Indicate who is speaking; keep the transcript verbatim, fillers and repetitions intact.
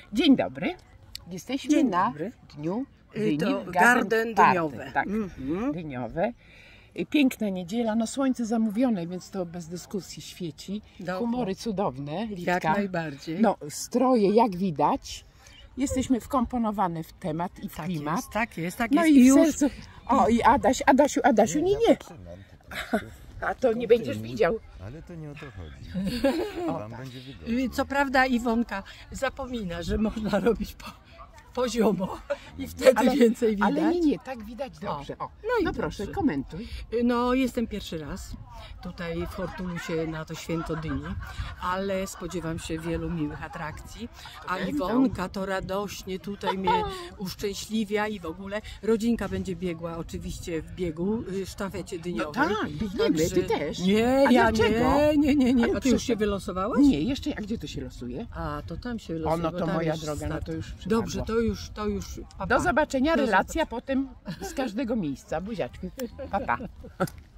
Speaker 1: Dzień dobry. Jesteśmy
Speaker 2: Dzień
Speaker 1: na
Speaker 2: dobry.
Speaker 1: dniu dyni,
Speaker 2: To
Speaker 1: w
Speaker 2: garden
Speaker 1: Party.
Speaker 2: dyniowe.
Speaker 1: Tak,
Speaker 2: Mhm.
Speaker 1: dyniowe. Piękna niedziela, no słońce zamówione, więc to bez dyskusji świeci.
Speaker 2: Dobrze.
Speaker 1: Humory cudowne, Litka.
Speaker 2: Jak najbardziej.
Speaker 1: No, stroje jak widać. Jesteśmy wkomponowane w temat i w
Speaker 2: tak
Speaker 1: klimat.
Speaker 2: jest, tak jest, tak
Speaker 1: No
Speaker 2: jest.
Speaker 1: i w
Speaker 2: już
Speaker 1: sercu. O, i Adaś, Adasiu, Adasiu, nie, nie. A to nie będziesz widział.
Speaker 3: Ale to nie o to chodzi. Wam będzie wygodnie.
Speaker 2: co prawda Iwonka zapomina, że można robić po, poziomo i wtedy
Speaker 1: Ale-
Speaker 2: więcej widać.
Speaker 1: Ale nie, nie, tak widać dobrze. O,
Speaker 2: no i
Speaker 1: no
Speaker 2: dobrze.
Speaker 1: proszę, komentuj.
Speaker 2: No, jestem pierwszy raz tutaj w Hortulusie na to święto dyni, ale spodziewam się wielu miłych atrakcji. A
Speaker 1: Będą.
Speaker 2: Iwonka to radośnie tutaj mnie uszczęśliwia i w ogóle rodzinka będzie biegła oczywiście w biegu, y, sztafecie
Speaker 1: No
Speaker 2: dyniowej.
Speaker 1: tak, biegniemy, ty też.
Speaker 2: Nie,
Speaker 1: A
Speaker 2: ja
Speaker 1: dlaczego?
Speaker 2: nie, nie, nie, nie.
Speaker 1: Ale
Speaker 2: A ty już
Speaker 1: przecież-
Speaker 2: się wylosowałaś?
Speaker 1: Nie, jeszcze, a gdzie to się losuje?
Speaker 2: A, to tam się
Speaker 1: O,
Speaker 2: wylosuje.
Speaker 1: no
Speaker 2: bo
Speaker 1: to
Speaker 2: tam
Speaker 1: moja
Speaker 2: jest
Speaker 1: droga, no
Speaker 2: start.
Speaker 1: to już przypadło.
Speaker 2: Dobrze, to już, to już. Pa, pa.
Speaker 1: Do zobaczenia,
Speaker 2: Do
Speaker 1: relacja potem z każdego miejsca. Buziaczki. Pa, pa.